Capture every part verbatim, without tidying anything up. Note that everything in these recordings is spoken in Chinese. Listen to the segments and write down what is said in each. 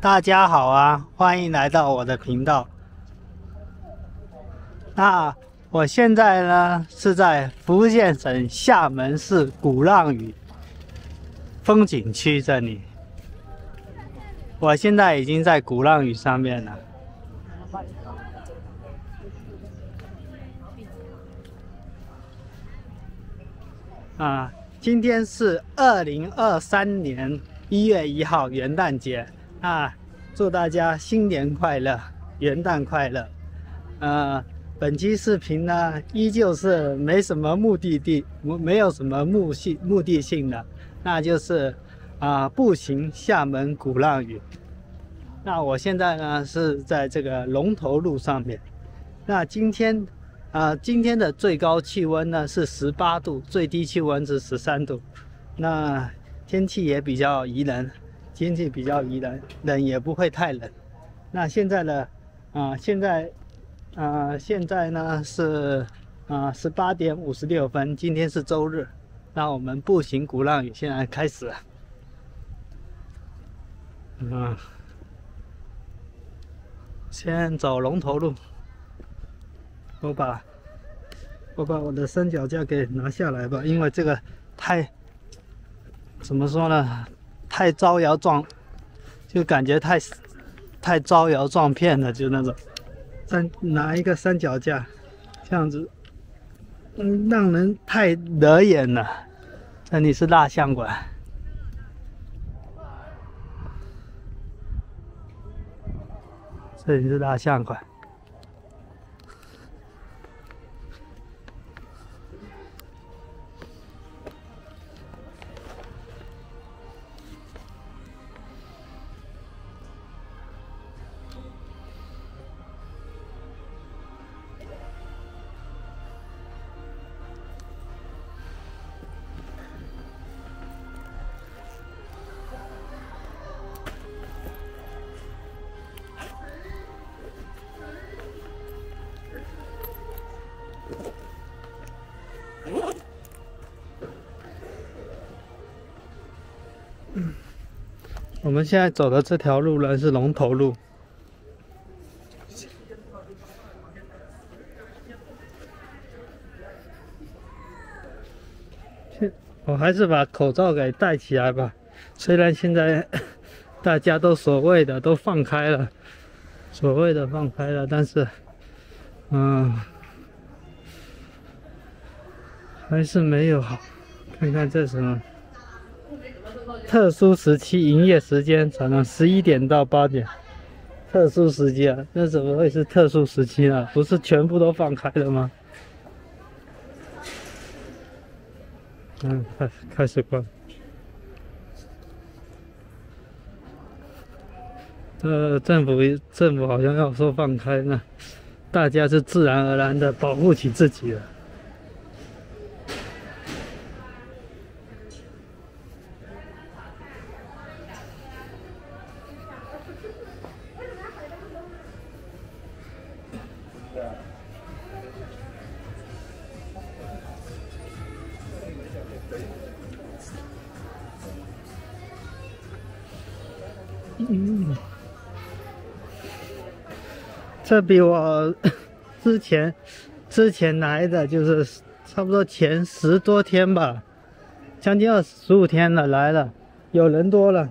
大家好啊，欢迎来到我的频道。那我现在呢是在福建省厦门市鼓浪屿风景区这里。我现在已经在鼓浪屿上面了。啊，今天是二零二三年一月一号元旦节啊，祝大家新年快乐，元旦快乐。呃，本期视频呢，依旧是没什么目的地，没有什么目性目的性的，那就是啊、步行厦门鼓浪屿。那我现在呢是在这个龙头路上面。那今天。啊、呃，今天的最高气温呢是十八度，最低气温是十三度。那天气也比较宜人，天气比较宜人，冷也不会太冷。那现在呢，啊、呃，现在，啊、呃，现在呢是啊十八点五十六分，今天是周日。那我们步行鼓浪屿现在开始了。嗯，先走龙头路。我把我把我的三脚架给拿下来吧，因为这个太怎么说呢，太招摇撞，就感觉太太招摇撞骗了，就那种。三拿一个三脚架，这样子，嗯，让人太惹眼了。这里是蜡像馆，这里是蜡像馆。我们现在走的这条路呢是龙头路，我还是把口罩给戴起来吧。虽然现在大家都所谓的都放开了，所谓的放开了，但是，嗯，还是没有好。看看这什么？特殊时期营业时间早上十一点到八点，特殊时期啊，那怎么会是特殊时期呢？不是全部都放开了吗？嗯，开开始关。呃，政府政府好像要说放开呢，大家是自然而然的保护起自己了。嗯，这比我之前之前来的就是差不多前十多天吧，将近二十五天了来了，有人多了。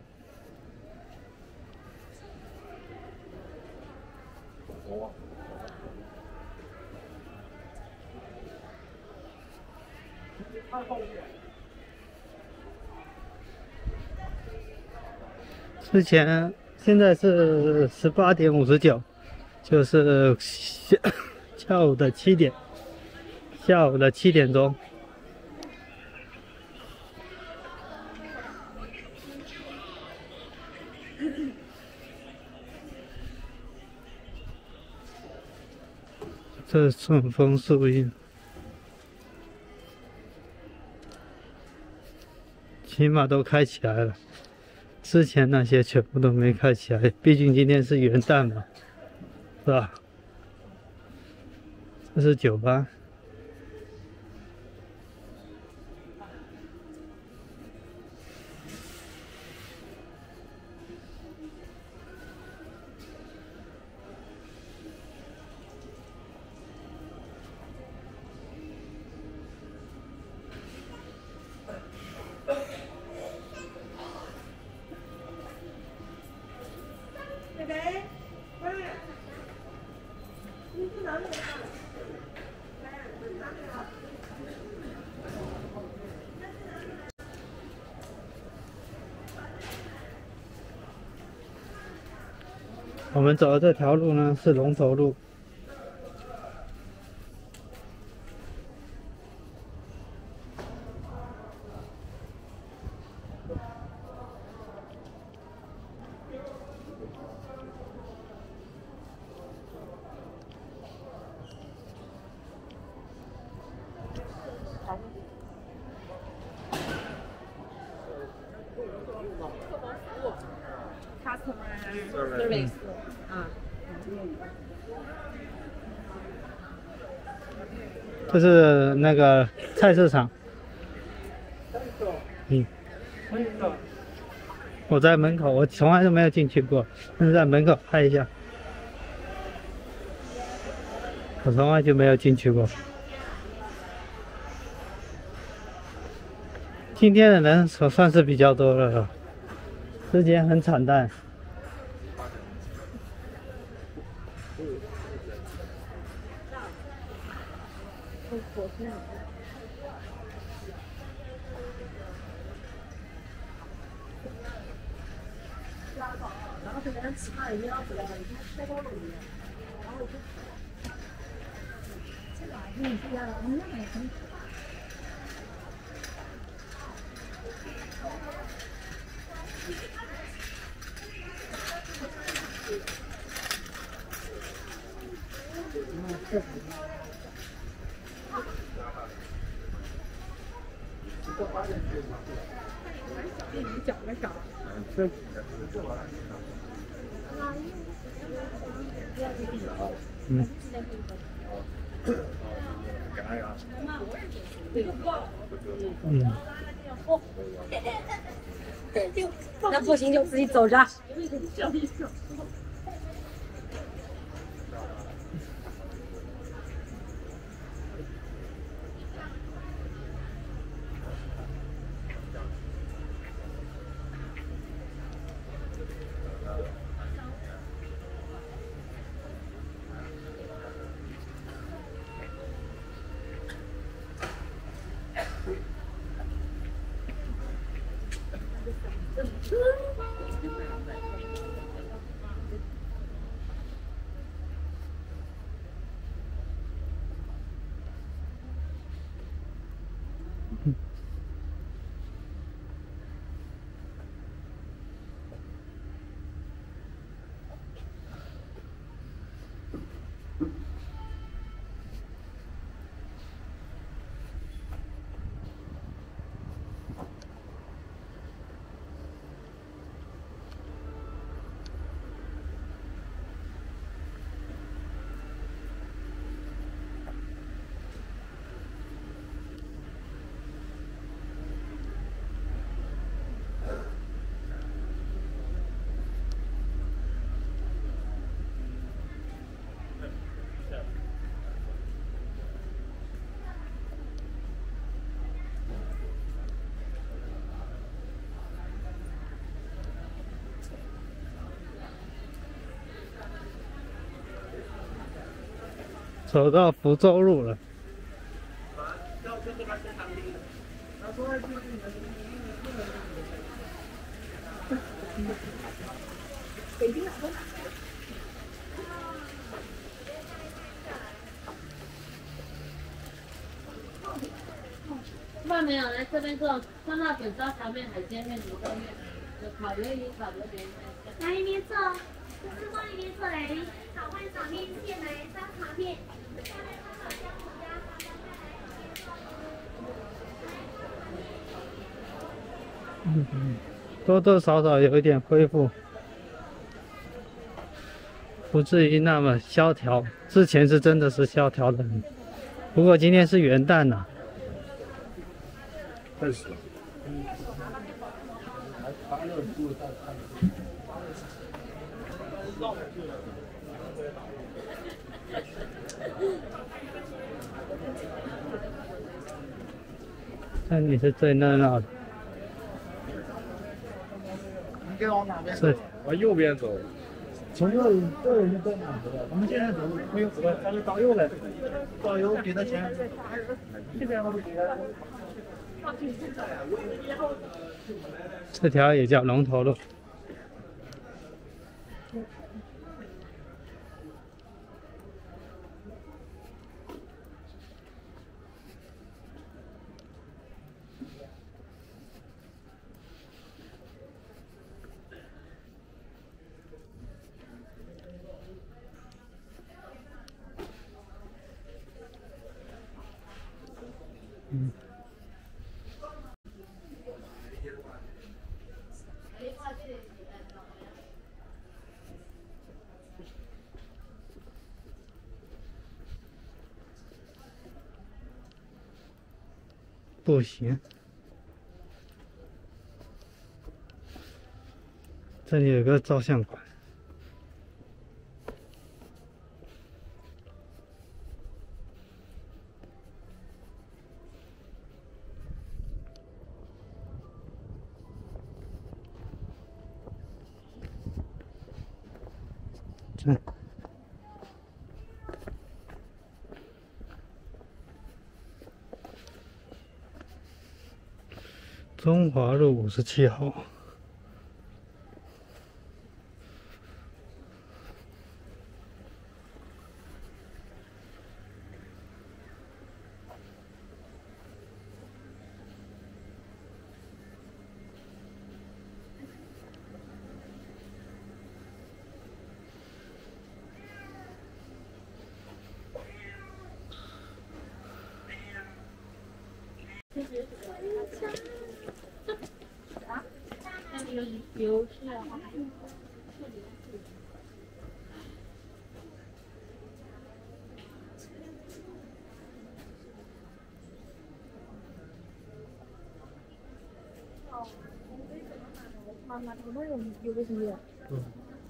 之前现在是十八点五十九，就是下下午的七点，下午的七点钟。这是顺丰速运，起码都开起来了。之前那些全部都没开起来，毕竟今天是元旦嘛，是吧？这是酒吧。 我们走的这条路呢是龙头路。 Service，啊， 这是那个菜市场。嗯，我在门口，我从来都没有进去过，但是在门口拍一下。我从来就没有进去过。今天的人所算是比较多了，之前很惨淡。嗯。嗯。 那不行就自己走着。 走到福州路了。 北京哪个？外面有来这边做酸辣粉、烧炒面、海鲜面、牛肉面，有烤鱿鱼、烤螺边。 哪一边做？是往一边做来的。炒饭、炒面、现来烧炒面。 嗯嗯，多多少少有一点恢复，不至于那么萧条。之前是真的是萧条的很，不过今天是元旦呐、啊。 开始。 这里是最热闹的。 你该往哪边走？ 往右边走。 从这里这里是在哪的？我们现在走路没有走，他是导游来的，导游给的钱。这边我们给他。这条也叫龙头路。 步行。这里有个照相馆。这。中华路五十七号。 有是啊。妈妈，他们有有个什么？嗯。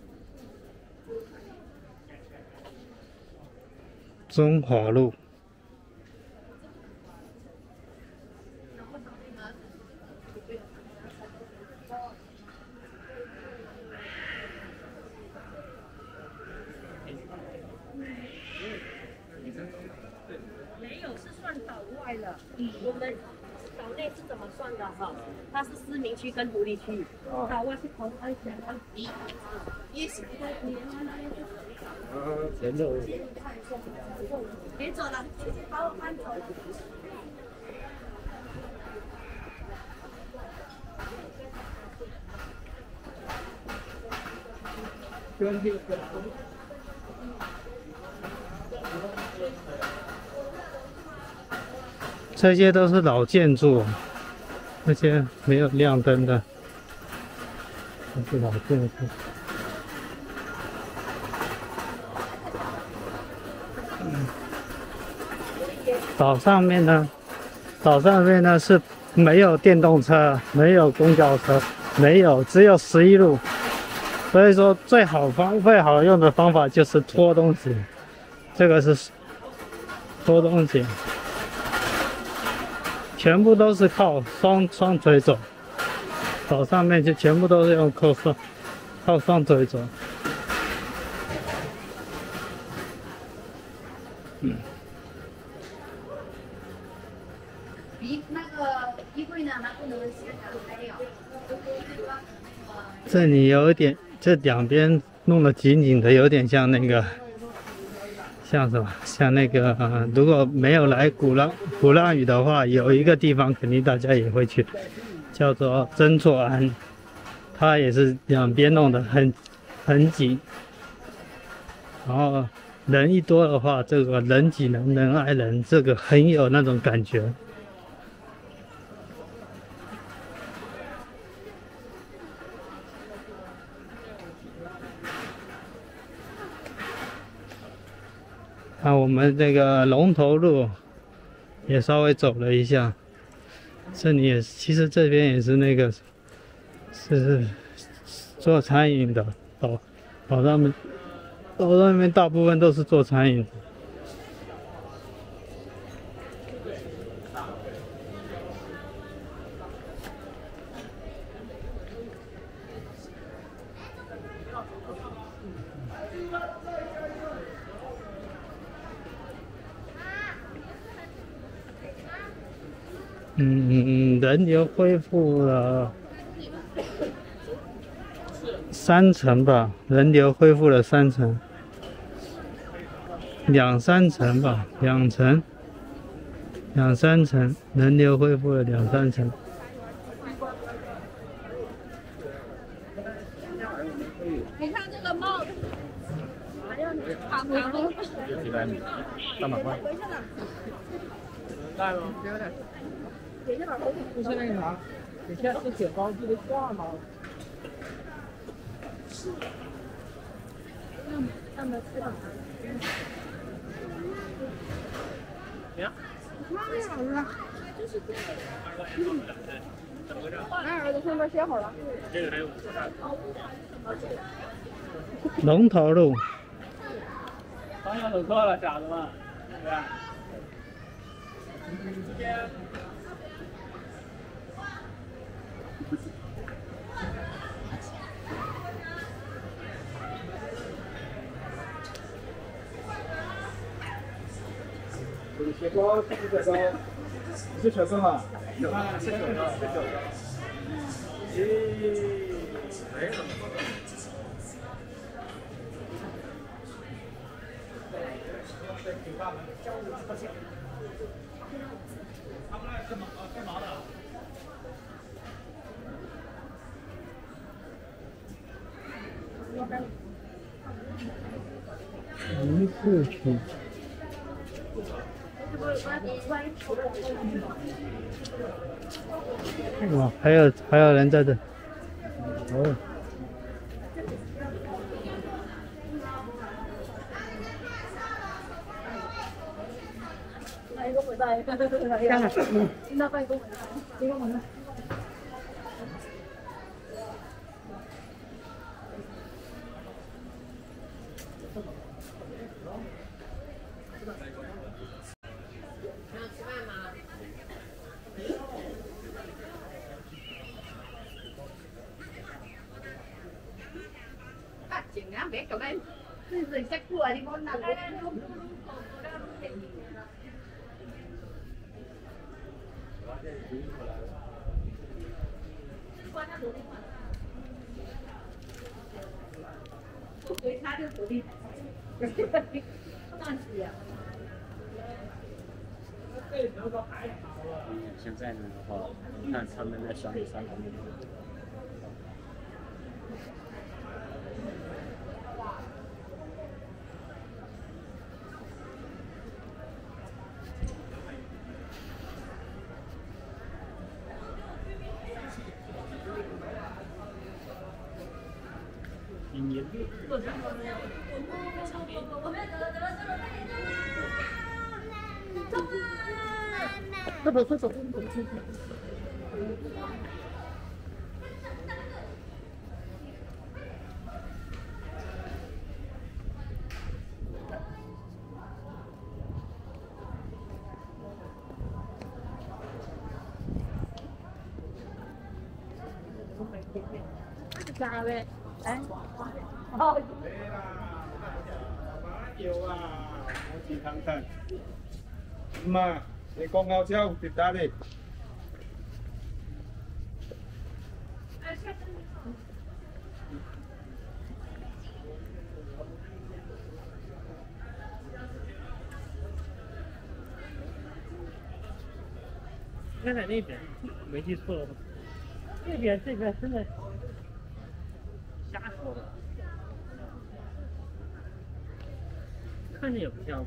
中华路。 没有，是算岛外了。嗯，我们岛内是怎么算的哈？它是市民区跟独立区，岛外是同安县。也是。 嗯，前走。 别走了，把我搬走。 这些都是老建筑，那些没有亮灯的，都是老建筑。岛上面呢，岛上面呢是没有电动车，没有公交车，没有，只有十一路。所以说，最好方最好用的方法就是拖东西，这个是拖东西。全部都是靠双双腿走，岛上面就全部都是用靠双靠双腿走。嗯。 衣那个衣柜呢？还不能洗还有。 这里有一点，这两边弄得紧紧的，有点像那个。像什么？像那个，呃、如果没有来鼓浪鼓浪屿的话，有一个地方肯定大家也会去，叫做曾厝垵，它也是两边弄得很很紧，然后人一多的话，这个人挤人，人挨人，这个很有那种感觉。啊，我们这个龙头路也稍微走了一下，这里也其实这边也是那个是做餐饮的，岛岛上面岛上面大部分都是做餐饮的。嗯，人流恢复了三成吧，人流恢复了三成，两三成吧，两成，两三成，人流恢复了两三成。 你看这个帽子， 几百米，三百块。带吗？就是那个啥，你现在是雪糕机的挂吗？ 让让他吃吧。 行。 妈呀，老师， 俺儿子上面写好了。 龙头路。 方向走错了，傻子们，对吧？这边。 学高，是不是学高？你是学生啊？啊，是学生，是学生。咦，没什么。他们来干嘛？干嘛的？ 一四区。 哇，还有还有人在这。哦。 来一个回来，看看，那办公，一个门。 Biết cậu đây, rồi chắc cua đi con nào cũng 对他就独立，乱死呀！ 现在呢的话，看他们在山里山旁边。 快走快走！ 啥呗？哎， 哦。有啊，我去看看。妈，你講歐洲跌打你。 应该在那边，没记错的话。这边这边真的瞎说的，看着也不像是。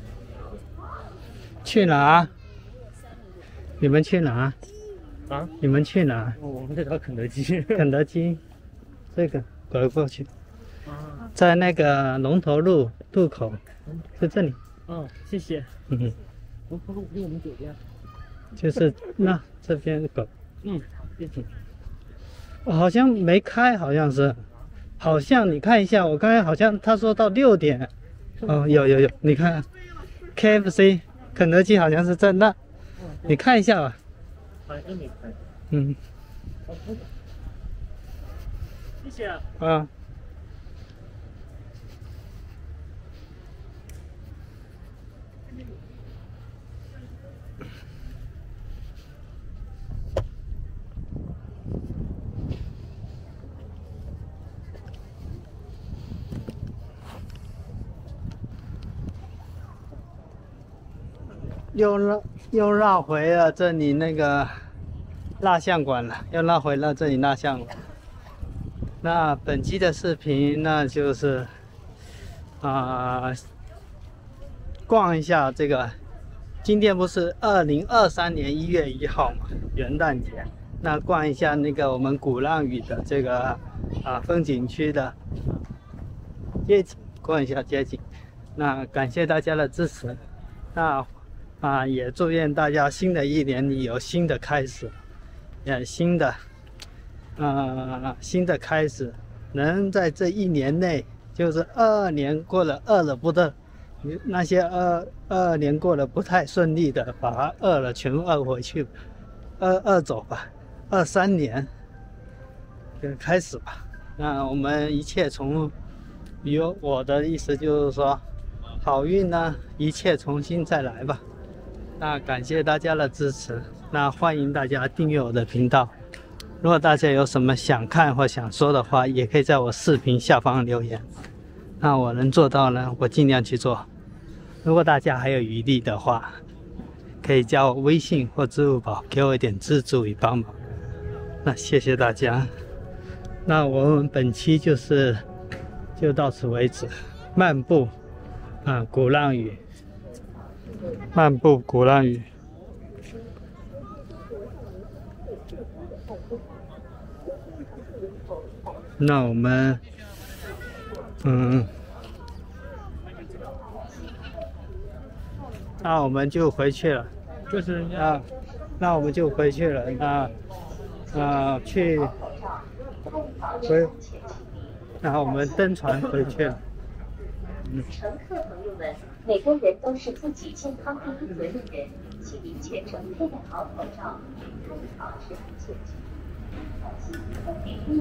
去哪？你们去哪？ 啊？ 你们去哪？ 哦、我们在找肯德基。 肯德基，这个走过去。 啊。 在那个龙头路渡口，就这里。 哦，谢谢。 嗯哼。 龙头路离我们酒店。 就是那这边狗， 嗯，谢谢。 我好像没开，好像是，好像你看一下，我刚才好像他说到六点，哦，有有有，你看 ，K F C 肯德基好像是在那，你看一下吧。 好像没开。 嗯。 谢谢啊。 啊。 又绕又绕回了这里那个蜡像馆了，又绕回了这里蜡像馆。那本期的视频那就是啊、呃，逛一下这个。今天不是二零二三年一月一号嘛，元旦节。那逛一下那个我们鼓浪屿的这个啊风景区的街景，逛一下街景。那感谢大家的支持。那啊，也祝愿大家新的一年里有新的开始，也新的，呃，新的开始，能在这一年内，就是二二年过了饿了不得，那些二二二年过得不太顺利的，把它饿了全部饿回去，饿饿走吧，二三年就开始吧。那我们一切从，有我的意思就是说，好运呢，一切重新再来吧。那感谢大家的支持，那欢迎大家订阅我的频道。如果大家有什么想看或想说的话，也可以在我视频下方留言。那我能做到呢，我尽量去做。如果大家还有余力的话，可以加我微信或支付宝，给我一点资助与帮忙。那谢谢大家。那我们本期就是就到此为止。漫步啊，鼓浪屿。漫步鼓浪屿。那我们，嗯，那我们就回去了，就是啊，那我们就回去了。那，啊，去回，然后我们登船回去了。嗯。 乘客朋友们，每个人都是自己健康第一责任人，请您全程佩戴好口罩，脱好是安全距离。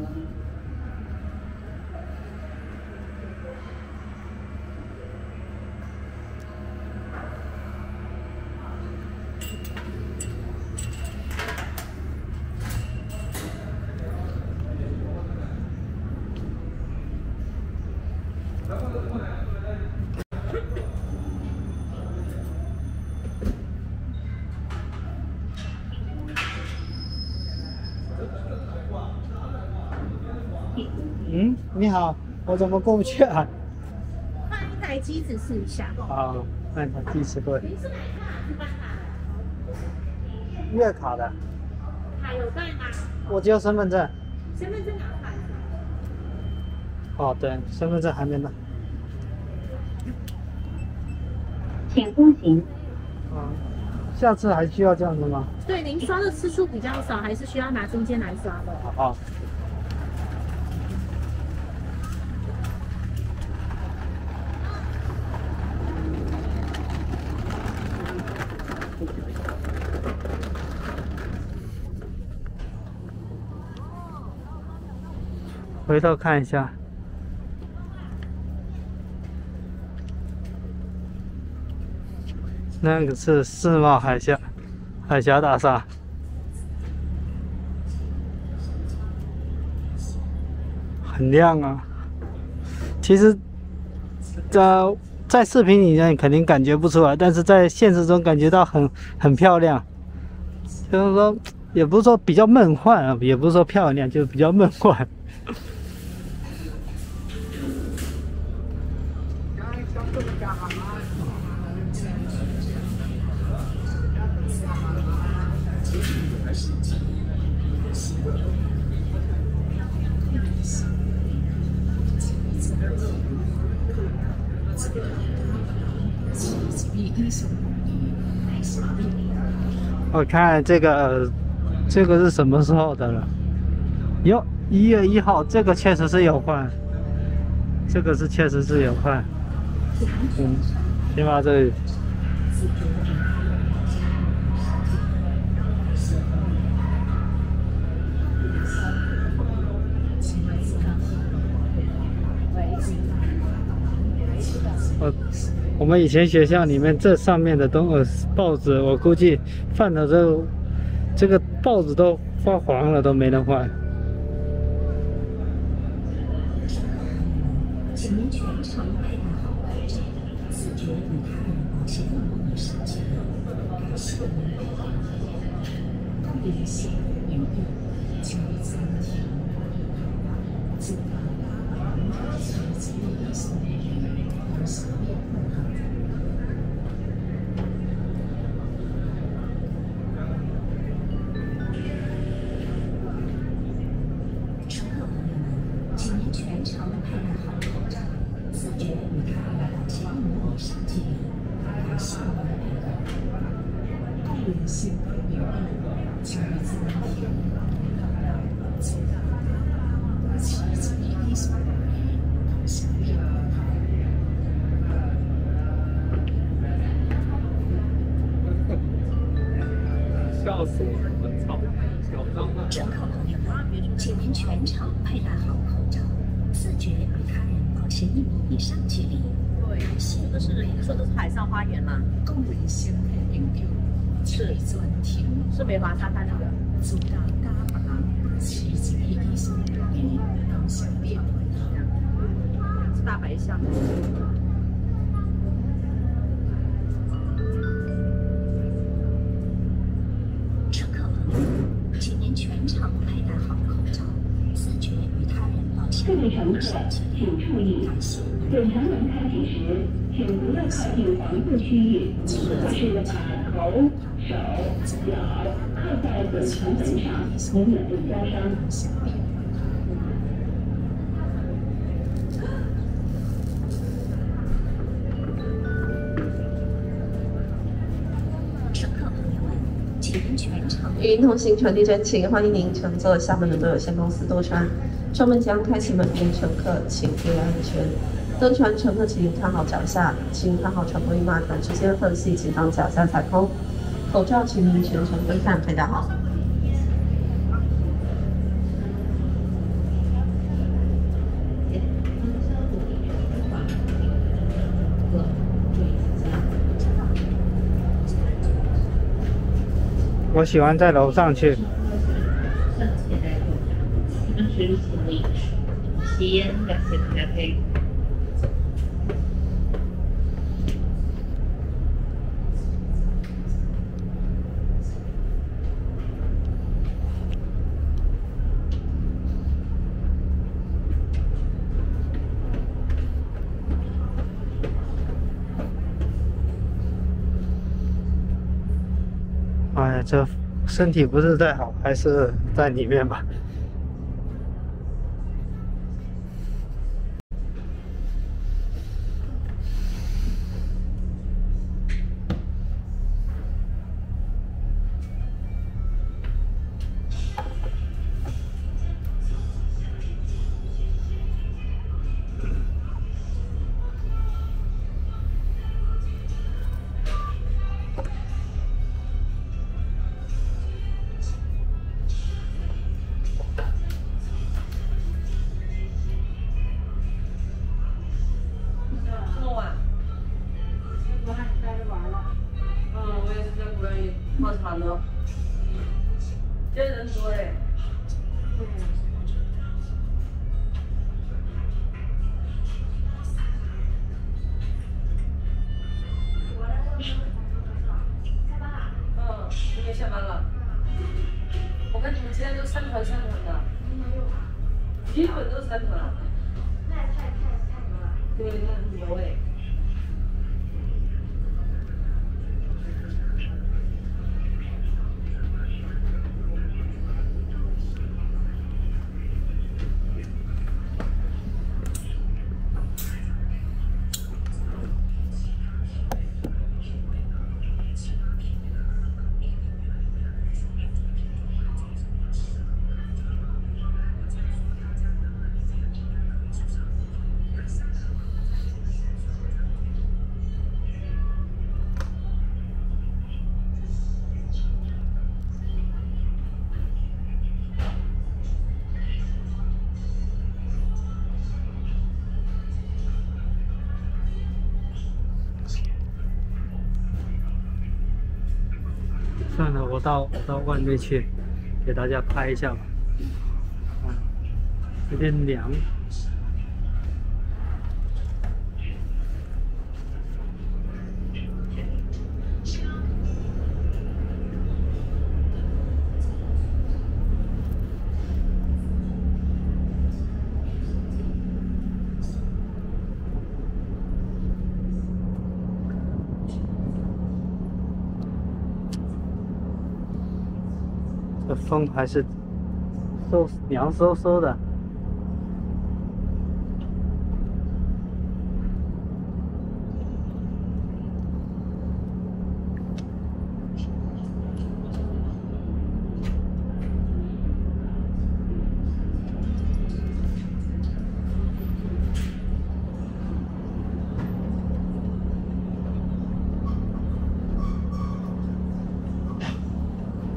嗯，你好，我怎么过不去啊？ 换一台机子试一下。 好，换一台机子过去。月卡的。 卡有带吗？ 我只有身份证。 身份证拿出来。 哦，对，身份证还没拿。 请步行。 啊，下次还需要这样子吗？ 对，您刷的次数比较少，还是需要拿证件来刷的。 好。回头看一下，那个是世贸海峡海峡大厦，很亮啊。其实，在在视频里面肯定感觉不出来，但是在现实中感觉到很很漂亮。就是说，也不是说比较梦幻啊，也不是说漂亮，就是比较梦幻。我看这个，这个是什么时候的了？哟，一月一号，这个确实是有换，这个是确实是有换。嗯，起码这里。我我们以前学校里面这上面的东呃报纸，我估计放的这这个报纸都发黄了，都没人换。请您全程佩戴好口罩，自觉与他人保持互动的时间。感谢您配合。联系邮递九三七自发八十七一送有小便问号。乘客朋友们，请您全程佩戴好口罩，自觉与他人保持一米以上距离。感谢您的配合。 乘客朋友们，请您全程佩戴好口罩，自觉与他人保持一米以上距离。 对，这个是这都是海上花园啦， 共危险的影响，是专题， 是梅花沙滩那个。 主打大把奇迹一生的美当小变化， 是大白象。 乘客朋友们，请您全程佩戴好口罩，自觉与他人保持一米以上距离。注意，本人门开启时，请不要靠近防护区域，或是把头、手、脚靠在本船本上，以免被刮伤。乘客朋友们，请您全程。 语音通信传递真情，欢迎您乘坐厦门轮渡有限公司渡船，船门将开启门边，乘客请注意安全。登船乘客请看好脚下，请看好船舶与码头之间缝隙，请当脚下踩空。口罩请您全程规范佩戴好。 我喜欢在楼上去。哎，这身体不是太好，还是在里面吧。 今天人多哎。嗯，你也下班了。我看你们今天都三团三团的。基本都是三团。 那太太太多了。 对，那很牛哎。 算了，我到到外面去，给大家拍一下吧。啊，有点凉。这风还是嗖凉飕飕的。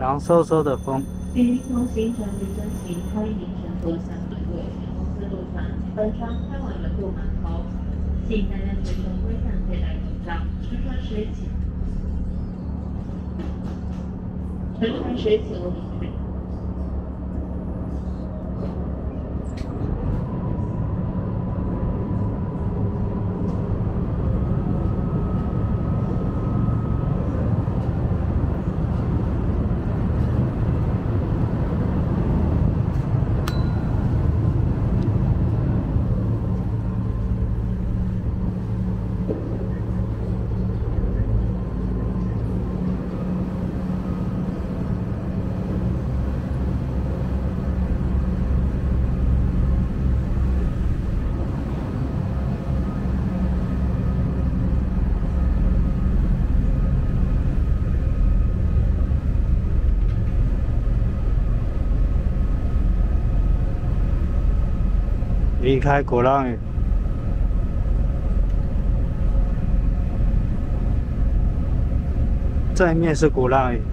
凉飕飕的风。 宾空行程旅程行，欢迎您乘坐香港各公司渡船，本船开往圆渡码头，请大家随身携带佩戴口罩，乘船时请乘船时请勿离开。 离开鼓浪屿，正面是鼓浪屿。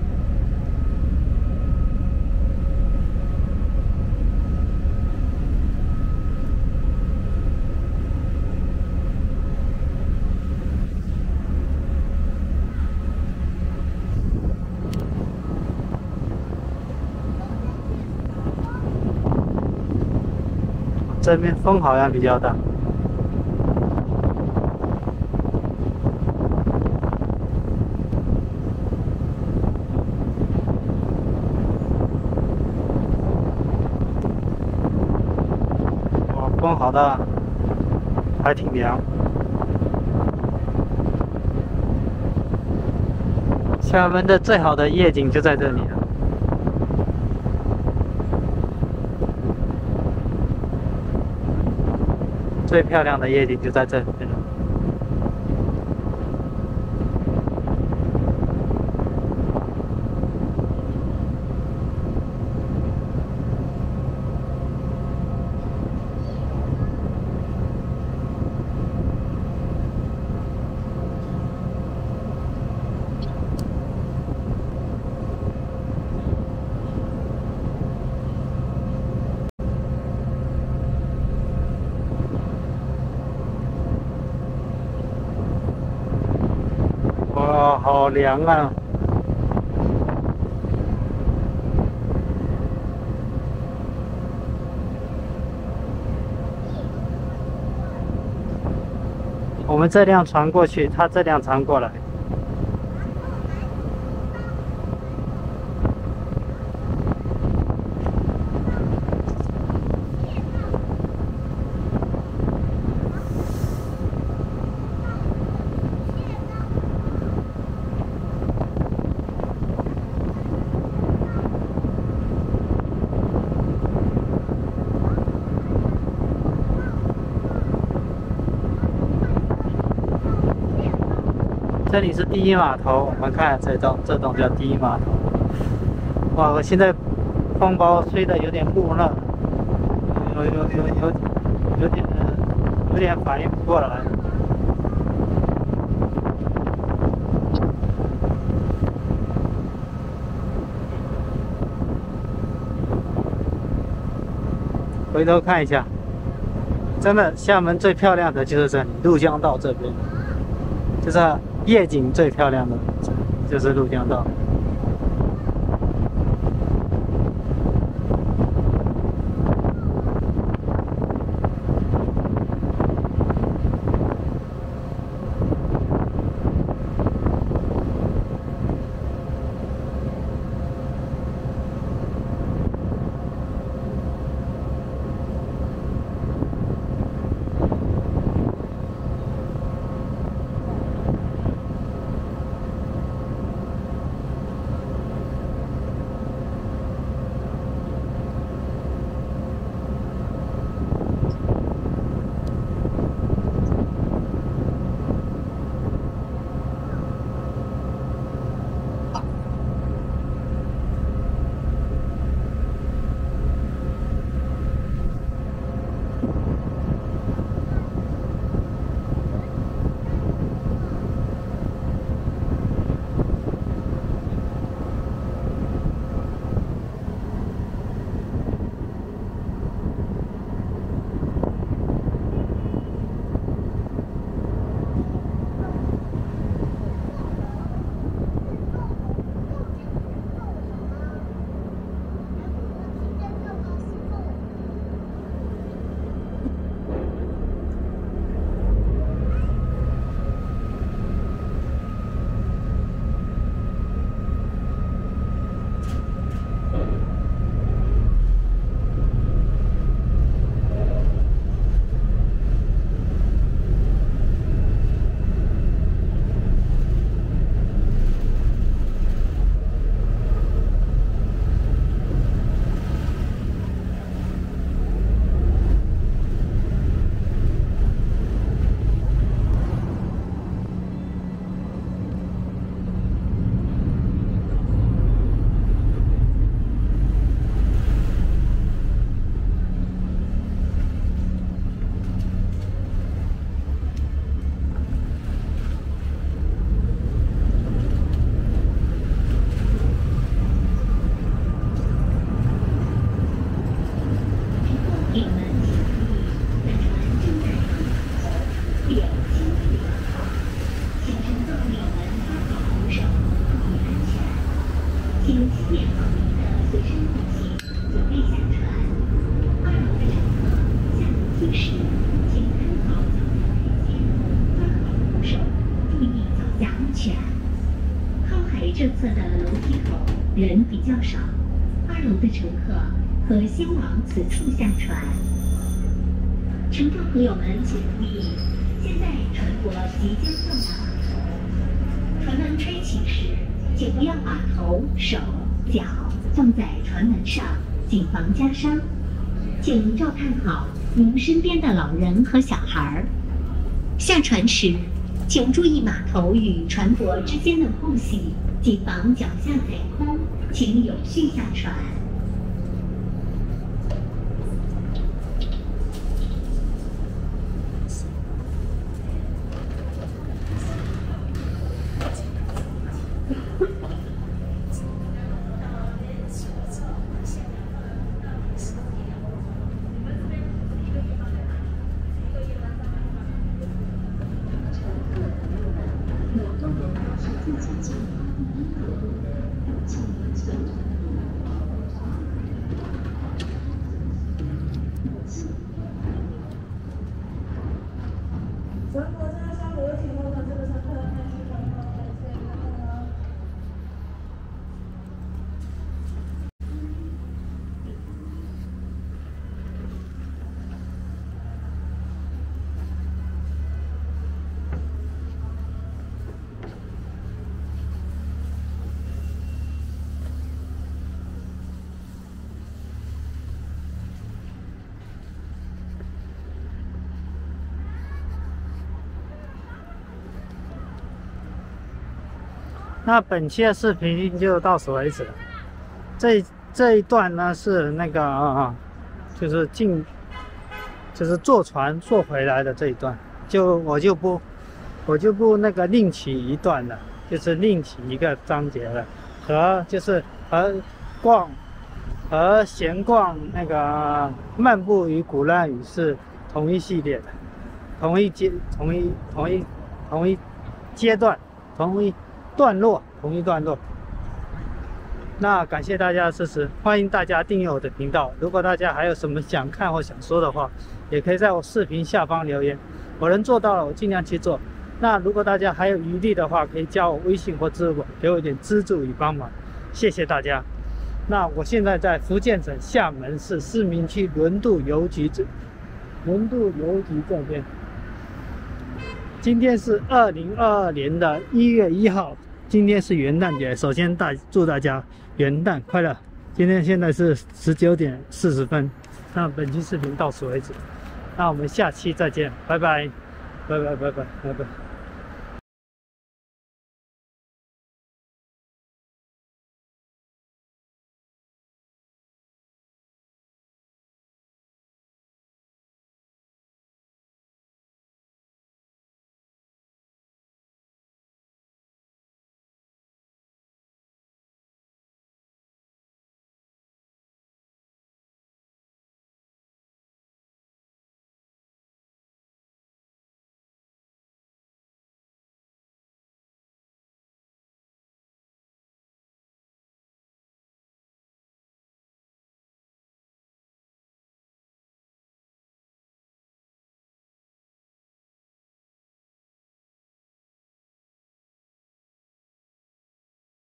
这边风好像比较大。哇，风好大，还挺凉。厦门的最好的夜景就在这里了。最漂亮的夜景就在这边了。哇，好凉啊！我们这辆船过去，他这辆船过来。这里是第一码头，我们看这栋，这栋叫第一码头。哇，我现在风把我吹得有点木讷，有有有有有点有点反应不过来。回头看一下，真的厦门最漂亮的就是这里，鹭江道这边，就是夜景最漂亮的就是鹭江道。 这侧的楼梯口人比较少，二楼的乘客可先往此处下船。乘客朋友们请注意，现在船舶即将到达码头。船门开启时，请不要把头、手、脚放在船门上，谨防夹伤。请照看好您身边的老人和小孩。下船时，请注意码头与船舶之间的空隙，谨防脚下踩空，请有序下船。 那本期的视频就到此为止。这这一段呢是那个啊，就是进，就是坐船坐回来的这一段，就我就不我就不那个另起一段了，就是另起一个章节了，和就是和逛和闲逛那个漫步于鼓浪屿是同一系列的，同一阶同一同一同一阶段同一。段落同一段落，那感谢大家的支持，欢迎大家订阅我的频道。如果大家还有什么想看或想说的话，也可以在我视频下方留言，我能做到了，我尽量去做。那如果大家还有余力的话，可以加我微信或支付宝，给我一点资助与帮忙，谢谢大家。那我现在在福建省厦门市市民区轮渡邮局这轮渡邮局这边。今天是二零二二年的一月一号，今天是元旦节。首先大祝大家元旦快乐！今天现在是十九点四十分。那本期视频到此为止，那我们下期再见，拜拜，拜拜拜拜拜拜。